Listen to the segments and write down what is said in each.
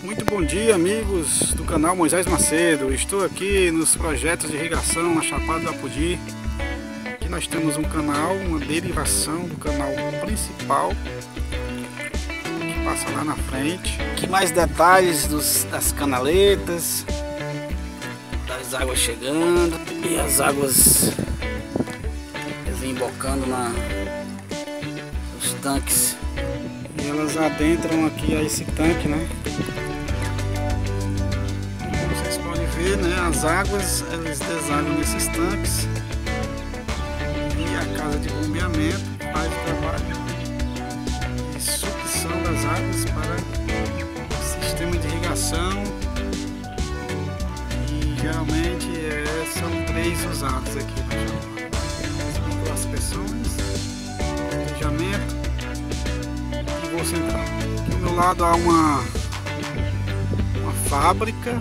Muito bom dia, amigos do canal Moisés Macedo. Estou aqui nos projetos de irrigação na Chapada do Apodi. Aqui nós temos um canal, uma derivação do canal principal que passa lá na frente. Aqui mais detalhes das canaletas, das águas chegando e as águas desembocando nos tanques. E elas adentram aqui a esse tanque, né? Vocês podem ver, né? As águas, elas desaguam nesses tanques. E a casa de bombeamento faz o trabalho de sucção das águas para o sistema de irrigação. E geralmente são 3 usados aqui na Chapada. As aspersões, planejamento e voo central. Aqui ao meu lado há uma fábrica,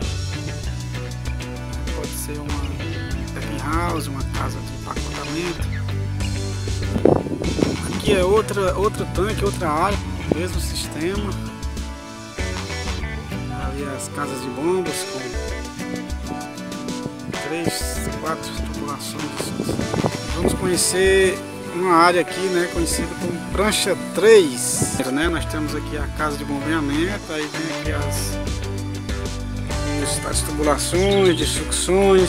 pode ser uma packing house, uma casa de empacotamento. Aqui é outro tanque, outra área, mesmo sistema. Ali as casas de bombas com 3, 4 tubulações. Vamos conhecer uma área aqui, né, conhecida como prancha 3, né? Nós temos aqui a casa de bombeamento, aí vem aqui as tubulações de sucções.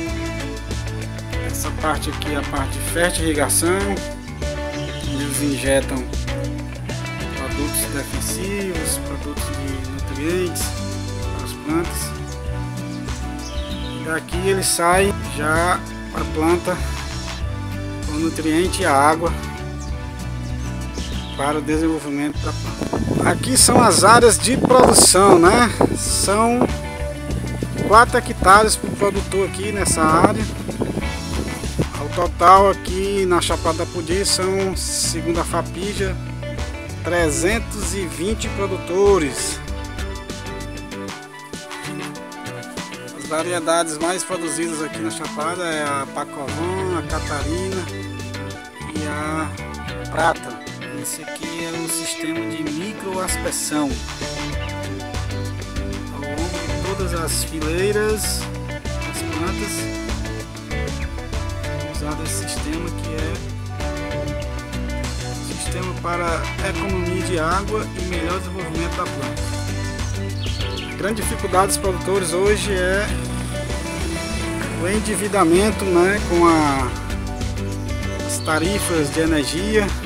Essa parte aqui é a parte de fertirrigação, eles injetam produtos defensivos, produtos de nutrientes para as plantas. E daqui ele sai já para a planta o nutriente e a água para o desenvolvimento da planta. Aqui são as áreas de produção, né? São 4 hectares para o produtor aqui nessa área. Ao total aqui na Chapada do Apodi são, segundo a Fapija, 320 produtores. As variedades mais produzidas aqui na Chapada é a Pacovan, a Catarina e a Prata. Esse aqui é o sistema de microaspersão. Ao longo de todas as fileiras, as plantas, usado esse sistema que é um sistema para economia de água e melhor desenvolvimento da planta. A grande dificuldade dos produtores hoje é o endividamento, né, com as tarifas de energia.